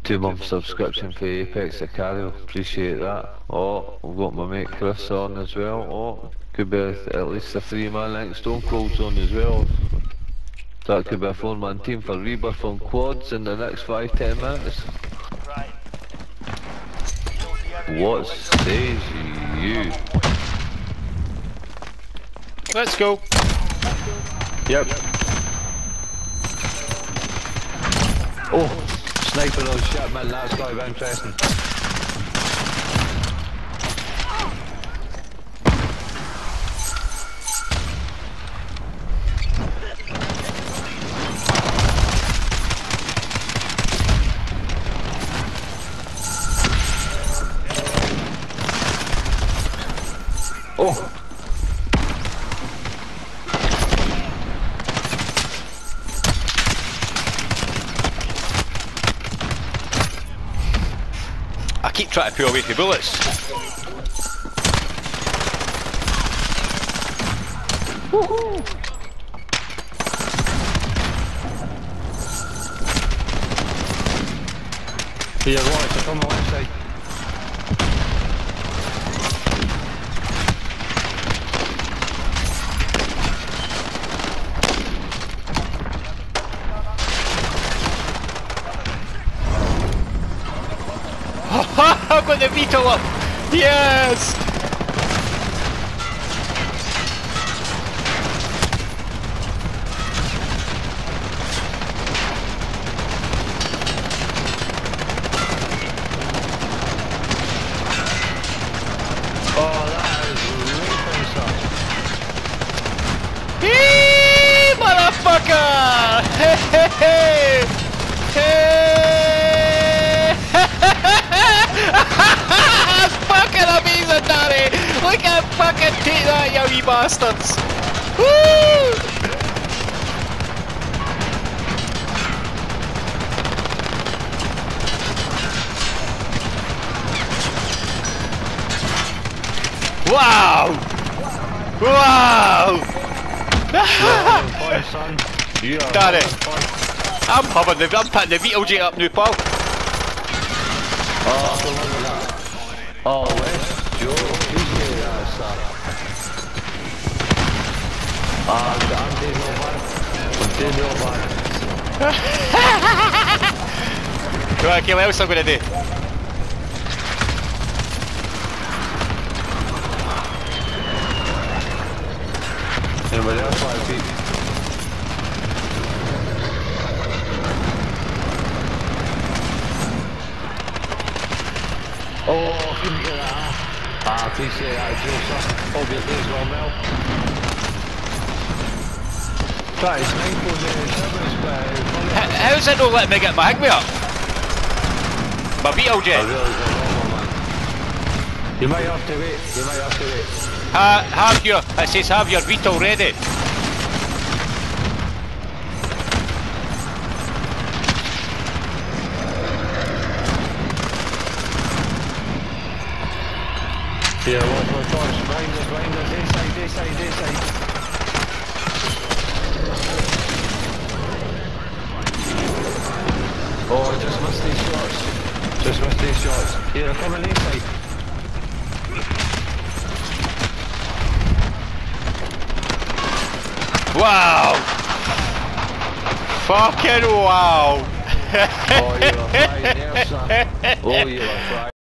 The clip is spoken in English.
2-month subscription for Apex Acario, appreciate that. Oh, we've got my mate Chris on as well. Oh, could be at least a 3-man next Stone Cold's on as well. That could be a 4-man team for Rebirth on quads in the next 5-10 minutes. What says you? Let's go. Yep. Oh, sniper on Shipment, that's going to be interesting. Oh! I keep trying to pull away from bullets. Woohoo! To your right, it's on the left side. I've got the veto up! Yes! Oh, that is ripping, son. Eee, motherfucker! Hey, hey, hey! Hey! That's fucking amazing, Daddy! Look at fucking take that, you wee bastards! Woo! Wow! Wow! Daddy, I'm putting the Beetle J up now, pal. Oh, let's go. Appreciate that, sir. I'm doing no bad. I'm doing no bad. Right, okay, what else I'm gonna do? Anybody else want to peek? Oh, couldn't get that. I appreciate that, Joseph. Hope your day's well, Mel. Try to snipe on the servers, but... How's it not letting me get my higby up? My Beetle Jet. I really don't know, man. You might have to wait, you might have to wait. It says have your veto ready. Yeah, one more torch, behind us, this side, this side, this side. Oh, just missed these shots. Just missed these shots. Here, they're coming this side. Wow! Fucking wow! Oh, you were flying there, son. Oh, you were flying.